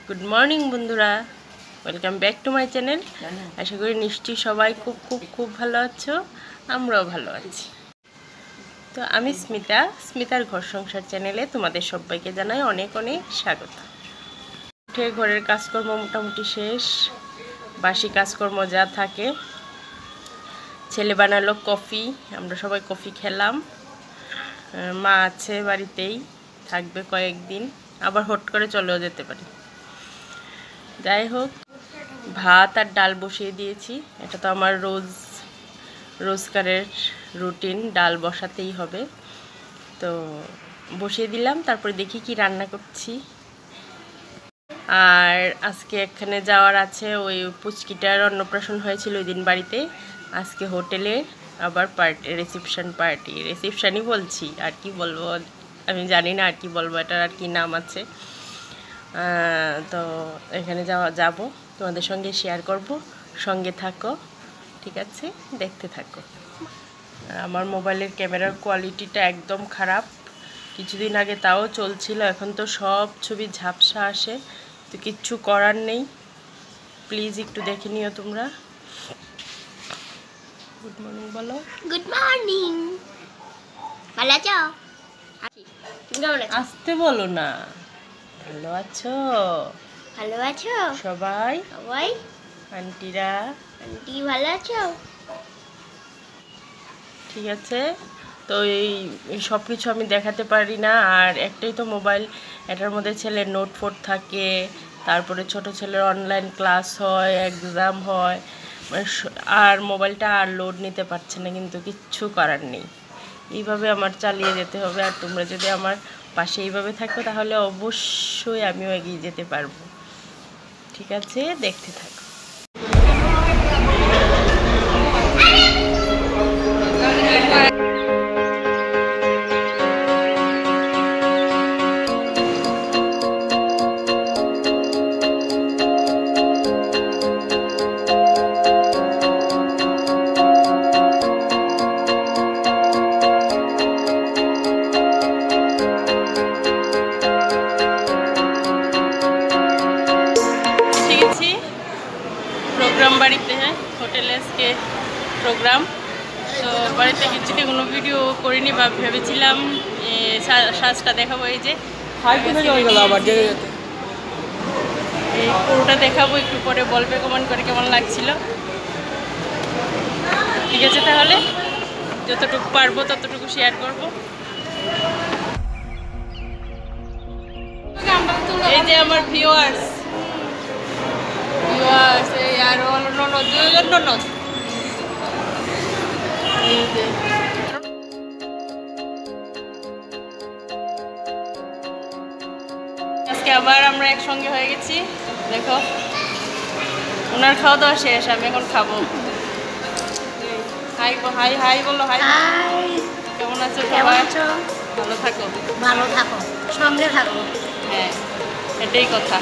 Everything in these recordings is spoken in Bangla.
গুড মর্নিং বন্ধুরা, welcome back to my channel. আশা করি নিশ্চয়ই সবাই খুব খুব খুব ভালো আছো, আমরাও ভালো আছি। তো আমি স্মিতার ঘর সংসার চ্যানেলে তোমাদের সবাইকে জানাই অনেক অনেক স্বাগত। উঠে ঘরের কাজকর্ম মোটামুটি শেষ, বাসি কাজকর্ম যা থাকে। ছেলে বানালো কফি, আমরা সবাই কফি খেলাম। মা আছে বাড়িতেই, থাকবে কয়েকদিন, আবার হট করে চলেও যেতে পারি। যাই হোক, ভাত আর ডাল বসিয়ে দিয়েছি। এটা তো আমার রোজকারের রুটিন, ডাল বসাতেই হবে। তো বসিয়ে দিলাম, তারপরে দেখি কি রান্না করছি। আর আজকে এখানে যাওয়ার আছে, ওই পুচকিটার অন্নপ্রাশন হয়েছিল ওই দিন বাড়িতে। আজকে হোটেলে আবার রিসেপশনই বলছি, আর কি বলবো আমি জানি না, আর কি বলবো, এটার আর কি নাম আছে। তো এখানে যাব, তোমাদের সঙ্গে শেয়ার করব, সঙ্গে থাকো, ঠিক আছে, দেখতে থাকো। আমার মোবাইলের ক্যামেরার কোয়ালিটিটা একদম খারাপ। কিছুদিন আগে তাও চলছিল, এখন তো সব ছবি ঝাপসা আসে, তো কিচ্ছু করার নেই। প্লিজ একটু দেখে নিও তোমরা। গুড মর্নিং বলো। Good morning. ভালো আছো? আসতে বলো না। ভালো আছো? ভালো আছো সবাই? সবাই? আন্টিরা? আন্টি ভালো আছো? ঠিক আছে। তো এই সব কিছু আমি দেখাতে পারি না। আর একটাই তো মোবাইল, এটার মধ্যে ছেলের নোট ফোট থাকে, তারপরে ছোট ছেলের অনলাইন ক্লাস হয়, এক্সাম হয়, আর মোবাইলটা আর লোড নিতে পারছে না, কিন্তু কিচ্ছু করার নেই। এইভাবে আমার চালিয়ে যেতে হবে। আর তোমরা যদি আমার পাশে এইভাবে থাকো, তাহলে অবশ্যই আমিও এগিয়ে যেতে পারবো। ঠিক আছে, দেখতে থাকো। প্রোগ্রাম বাড়িতে, হোটেলে আজকে প্রোগ্রাম। তো বাড়িতে কিছুকে কোনো ভিডিও করিনি, বা ভেবেছিলাম সাজটা দেখাবো। এই যে এই পুরোটা দেখাবো, একটু পরে বলবে কমেন্ট করে কেমন লাগছিল। ঠিক আছে, তাহলে যতটুকু পারবো ততটুকু শেয়ার করব। এই যে আমার ভিউয়ার্স, এই আর ননদ, দুজন ননদ। আজকে আবার আমরা একসঙ্গে হয়ে গেছি। দেখো, ওনার খাওয়া দাওয়া শেষ, আমি এখন খাবো। হাই হাই হাই বলো। হাই, কেমন আছো সবাই? ভালো থাকো, ভালো থাকো, সঙ্গে থাকো। হ্যাঁ, এটাই কথা।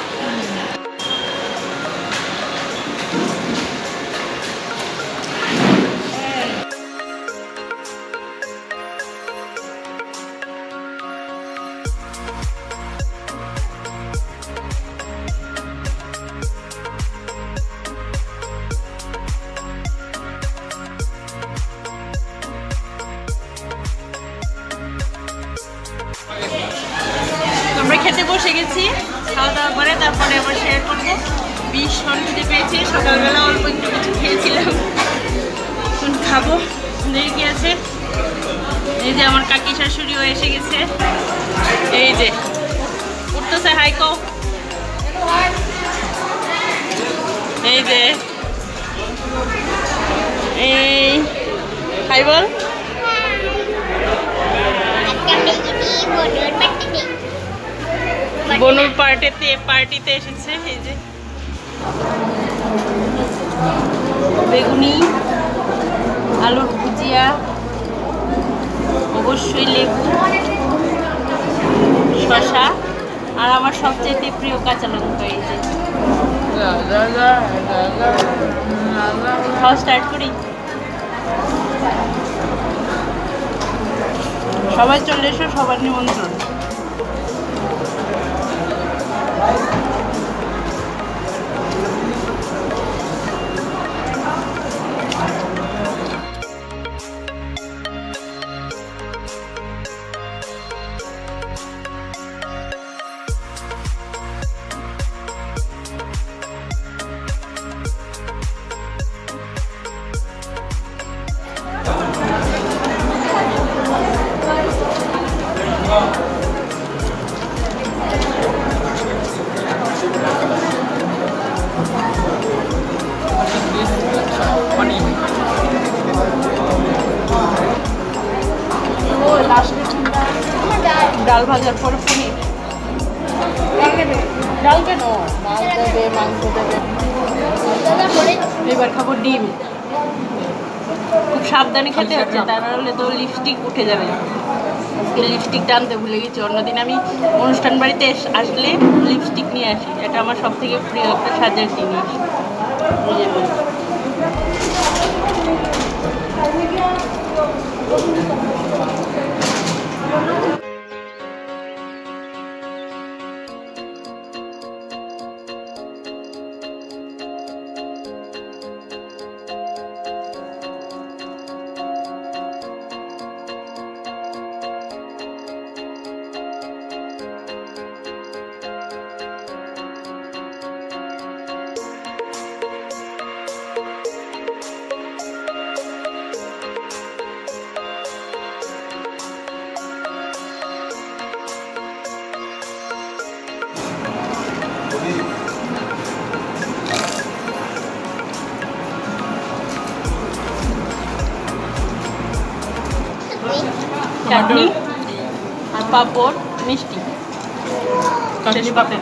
আমরা খেতে বসে গেছি, খাওয়া দাওয়া করে তারপরে আবার শেয়ার করবো। ভীষণ খেতে পেয়েছি, সকালবেলা অল্প একটু কিছু খেয়েছিলাম, এখন খাবো। দেখি আছে, এই যে আমার কাকি শাশুড়িও এসে গেছে। এই যে উঠতেছে, হাই কও। এই যে এই হাই বল। বনুর পার্টিতে এসেছে। এই যে বেগুনি, আলুর ভুজিয়া, অবশ্যই লেবু, শসা, আর আমার সবচেয়ে প্রিয় কাঁচা লঙ্কা। এই যে খাওয়া স্টার্ট করি। সবাই চলে এসো, সবার নিমন্ত্রণ। ডাল ভাজার পরে পনির। ডাল কেন? ডাল দেবে, মাংস দেবে। এবার খাবো ডিম। খুব সাবধানে খেতে হচ্ছে, তা নাহলে তো লিপস্টিক উঠে যাবে। লিপস্টিকটা আনতে ভুলে গেছি। অন্যদিন আমি অনুষ্ঠান বাড়িতে আসলে লিপস্টিক নিয়ে আসি, এটা আমার সব থেকে প্রিয় একটা সাজার জিনিস। চাটনি, পাঁপড়, মিষ্টি, শেষ পাতে।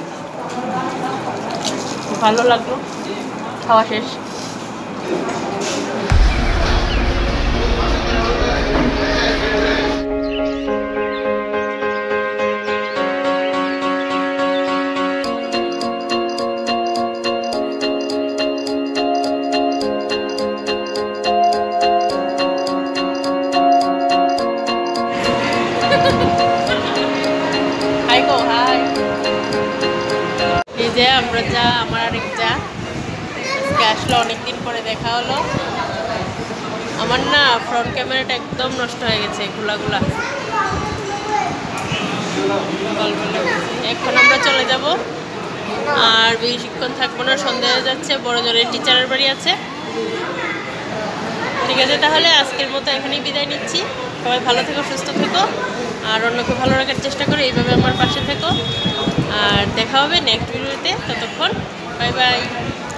ভালো লাগলো, খাওয়া শেষ। হাই গো হাই। এই যে আমরা যা, আমার আরেক যা আজকে আসলো, অনেকদিন পরে দেখা হলো। আমার না ফ্রন্ট ক্যামেরাটা একদম নষ্ট হয়ে গেছে, গুলা এখন আমরা চলে যাব, আর বেশিক্ষণ থাকবো না, সন্ধ্যা হয়ে যাচ্ছে। বড় জনের টিচারের বাড়ি আছে। ঠিক আছে, তাহলে আজকের মতো এখানেই বিদায় নিচ্ছি। সবাই ভালো থেকো, সুস্থ থেকো, আর অন্যকে ভালো রাখার চেষ্টা করো। এইভাবে আমার পাশে থেকো, আর দেখা হবে নেক্সট ভিডিওতে। ততক্ষণ বাই বাই।